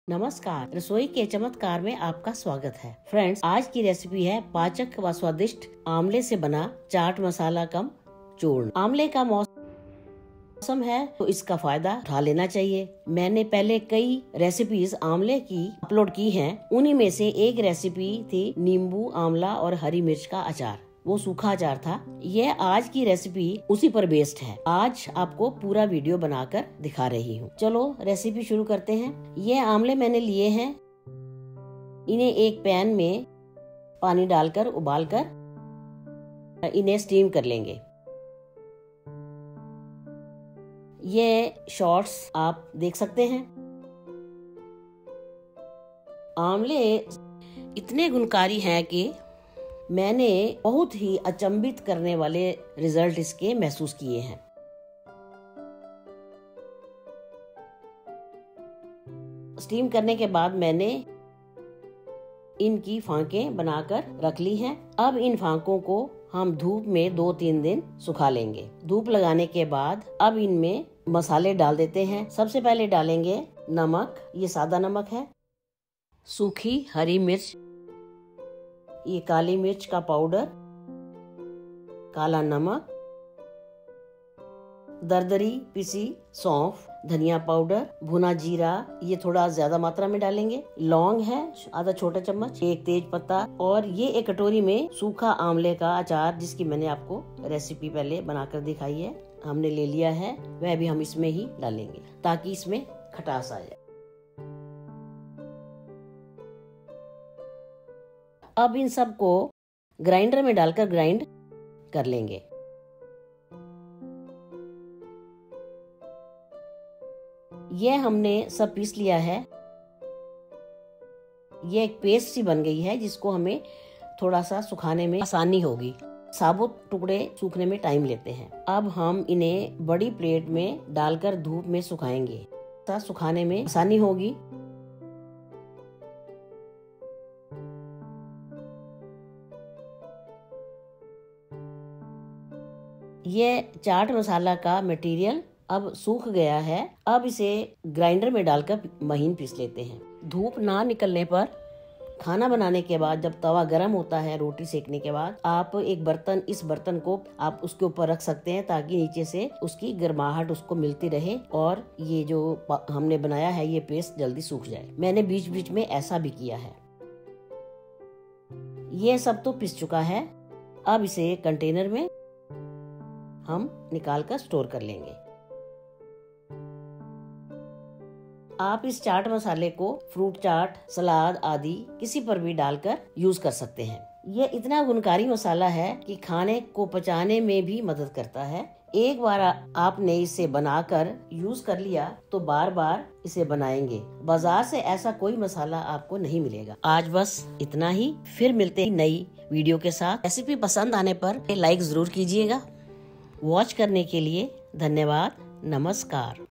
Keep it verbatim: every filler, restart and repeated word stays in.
नमस्कार, रसोई के चमत्कार में आपका स्वागत है। फ्रेंड्स, आज की रेसिपी है पाचक व स्वादिष्ट आंवले से बना चाट मसाला कम चूर्ण। आंवले का मौसम है तो इसका फायदा उठा लेना चाहिए। मैंने पहले कई रेसिपीज आंवले की अपलोड की हैं। उन्हीं में से एक रेसिपी थी नींबू, आंवला और हरी मिर्च का अचार। वो सूखा अचार था। यह आज की रेसिपी उसी पर बेस्ड है। आज आपको पूरा वीडियो बनाकर दिखा रही हूँ। चलो रेसिपी शुरू करते हैं। ये आंवले मैंने लिए हैं। इन्हें एक पैन में पानी डालकर उबालकर इन्हें स्टीम कर लेंगे। ये शॉर्ट्स आप देख सकते हैं। आंवले इतने गुणकारी हैं कि मैंने बहुत ही अचंभित करने वाले रिजल्ट इसके महसूस किए हैं। स्टीम करने के बाद मैंने इनकी फांकें बनाकर रख ली हैं। अब इन फांकों को हम धूप में दो तीन दिन सुखा लेंगे। धूप लगाने के बाद अब इनमें मसाले डाल देते हैं। सबसे पहले डालेंगे नमक, ये सादा नमक है, सूखी हरी मिर्च, ये काली मिर्च का पाउडर, काला नमक, दरदरी पिसी सौंफ, धनिया पाउडर, भुना जीरा, ये थोड़ा ज्यादा मात्रा में डालेंगे। लौंग है आधा छोटा चम्मच, एक तेज पत्ता और ये एक कटोरी में सूखा आंवले का अचार जिसकी मैंने आपको रेसिपी पहले बनाकर दिखाई है, हमने ले लिया है। वह भी हम इसमें ही डालेंगे ताकि इसमें खटास आ जाए। अब इन सब को ग्राइंडर में डालकर ग्राइंड कर लेंगे। यह हमने सब पीस लिया है। यह एक पेस्ट सी बन गई है जिसको हमें थोड़ा सा सुखाने में आसानी होगी। साबुत टुकड़े सूखने में टाइम लेते हैं। अब हम इन्हें बड़ी प्लेट में डालकर धूप में सुखाएंगे। सुखाने में आसानी होगी। ये चाट मसाला का मटेरियल अब सूख गया है। अब इसे ग्राइंडर में डालकर महीन पीस लेते हैं। धूप ना निकलने पर खाना बनाने के बाद जब तवा गर्म होता है, रोटी सेकने के बाद आप एक बर्तन इस बर्तन को आप उसके ऊपर रख सकते हैं ताकि नीचे से उसकी गर्माहट उसको मिलती रहे और ये जो हमने बनाया है ये पेस्ट जल्दी सूख जाए। मैंने बीच बीच में ऐसा भी किया है। ये सब तो पिस चुका है। अब इसे कंटेनर में हम निकाल कर स्टोर कर लेंगे। आप इस चाट मसाले को फ्रूट चाट, सलाद आदि किसी पर भी डालकर यूज कर सकते हैं। ये इतना गुणकारी मसाला है कि खाने को पचाने में भी मदद करता है। एक बार आपने इसे बनाकर यूज कर लिया तो बार बार इसे बनाएंगे। बाजार से ऐसा कोई मसाला आपको नहीं मिलेगा। आज बस इतना ही। फिर मिलते हैं नई वीडियो के साथ। रेसिपी पसंद आने पर लाइक जरूर कीजिएगा। वॉच करने के लिए धन्यवाद। नमस्कार।